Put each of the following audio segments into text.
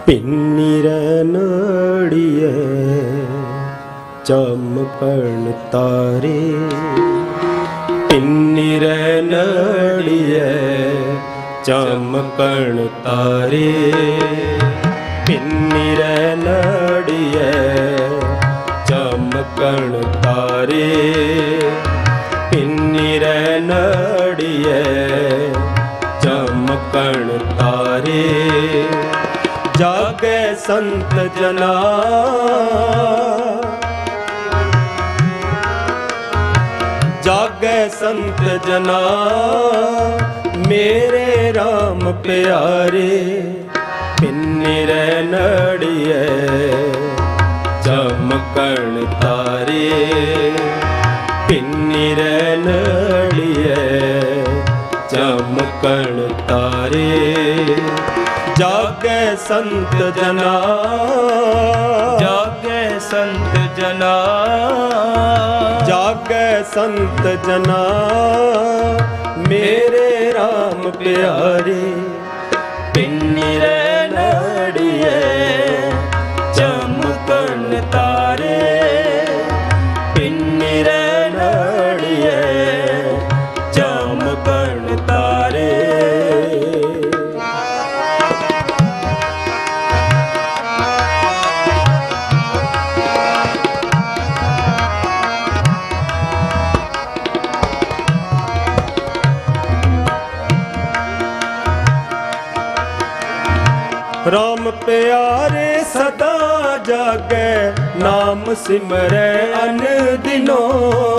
पिन्नीर नड़िए चमकण तारे, पिन्नीर नड़िए चमकण तारे, पिन्नीर नड़िए चमकण तारे, पिन्नीर नड़िए चमकण तारे। जागे संत जना, जागे संत जना मेरे राम प्यारे, पिन्नीर नड़िए चमकण तारे, पिन्नीर नड़िए चमकण तारे। जागे संत जना, जागे संत जना, जागे संत जना मेरे राम प्यारे, पिन्नीर नड़िए चमकण तारे, पिन्नीर नड़िए चमकण तारे। राम प्यारे सदा जागे नाम सिमरे अन दिनों,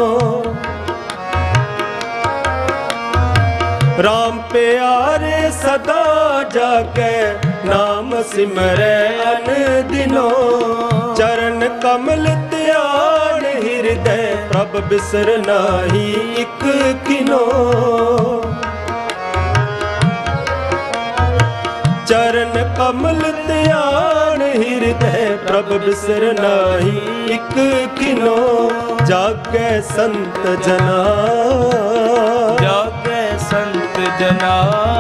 राम प्यारे सदा जागे नाम सिमरे अन दिनों। चरण कमल त्याग हृदय प्रभ बिसर नाही इक किनो, चरण कमल ध्यान हृदय प्रभ बिसर नाही इक किनो। जागे संत जना, जागे संत जना,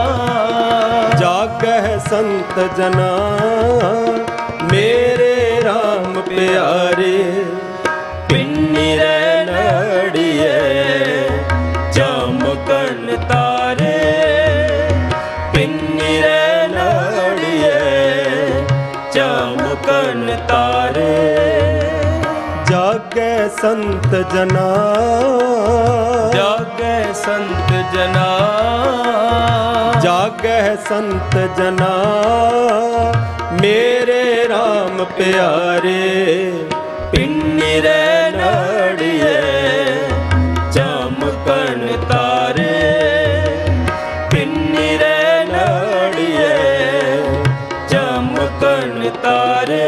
जागे संत जना मेरे राम प्यारे, पिन्नीर नड़िए चमकण तारे, पिन्नीर चमकण तारे। जागे संत जना, जागे संत जना, जागे संत जना मेरे राम प्यारे, पिन्नीर नड़िए चमकण तारे, पिन्नीर नड़िए चमकण तारे।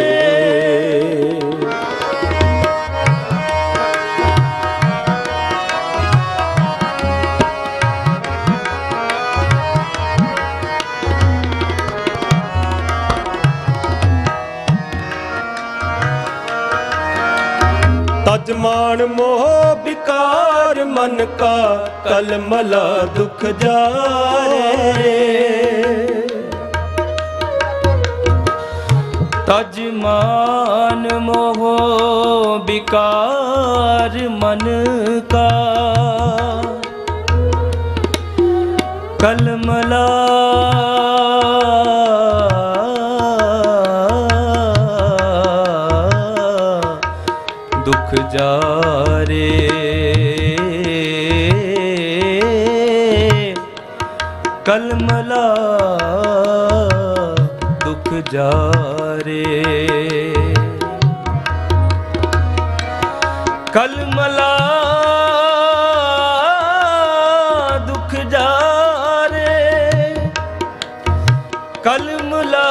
तजमान मोह विकार मन का कलमला दुख जारे, तजमान मोह विकार मन का कलमला दुख जारे, कलमला दुख जारे, कलमला दुख जारे, कलमला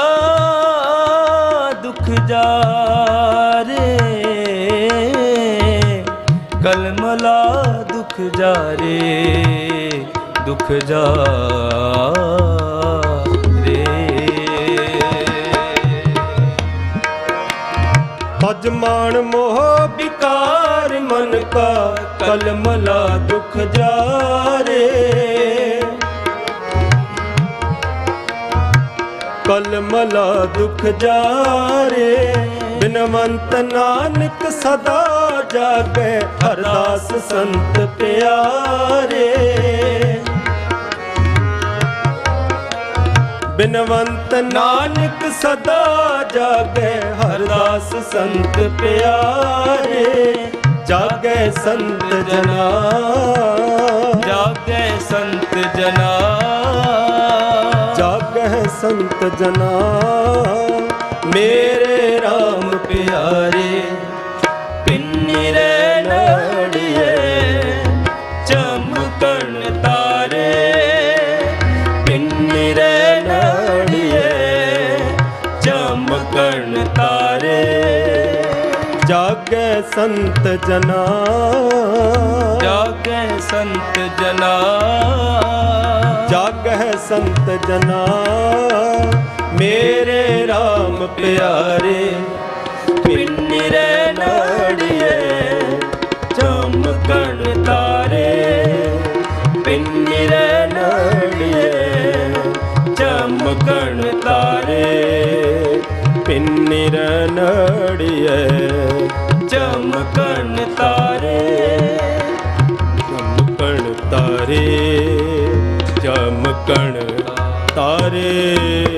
दुख जारे, कलमला दुख जारे, दुख जारे। तजमान मोह विकार मन का कलमला दुख जारे, ਕਲਮਲਾ ਦੁਖ ਜਾਰੇ। ਬਿਨਵੰਤ ਨਾਨਕ ਸਦਾ ਜਾਗੈ ਹਰਦਾਸ ਸੰਤ ਪਿਆਰੇ। ਬਿਨਵੰਤ ਨਾਨਕ ਸਦਾ ਜਾਗੈ ਹਰਦਾਸ ਸੰਤ ਪਿਆਰੇ। ਜਾਗੈ ਸੰਤ ਜਨਾ ਜਾਗੈ ਸੰਤ ਜਨਾ ਜਾਗੈ ਸੰਤ ਜਨਾ ਮੇਰੇ RAM ਪਿਆਰੇ। ਪਿੰਨੀਰੇ ਨੜੀਏ ਚਮਕਣ ਤਾਰੇ। ਪਿੰਨੀਰੇ ਨੜੀਏ ਚਮਕਣ ਤਾਰੇ। ਜਾਗੈ ਸੰਤ ਜਨਾ ਜਾਗੈ ਸੰਤ ਜਨਾ ਜਾਗੈ ਸੰਤ ਜਨਾ ਮੇਰੇ RAM ਪਿਆਰੇ। ਪਿੰਨੀਰੇ ਨੜੀਏ ਚਮਕਣ ਤਾਰੇ। ਪਿੰਨੀਰੇ ਨੜੀਏ ਚਮਕਣ ਤਾਰੇ। ਪਿੰਨੀਰ ਨੜੀਏ ਚਮਕਣ ਤਾਰੇ। ਚਮਕਣ ਤਾਰੇ ਚਮਕਣ ਤਾਰੇ।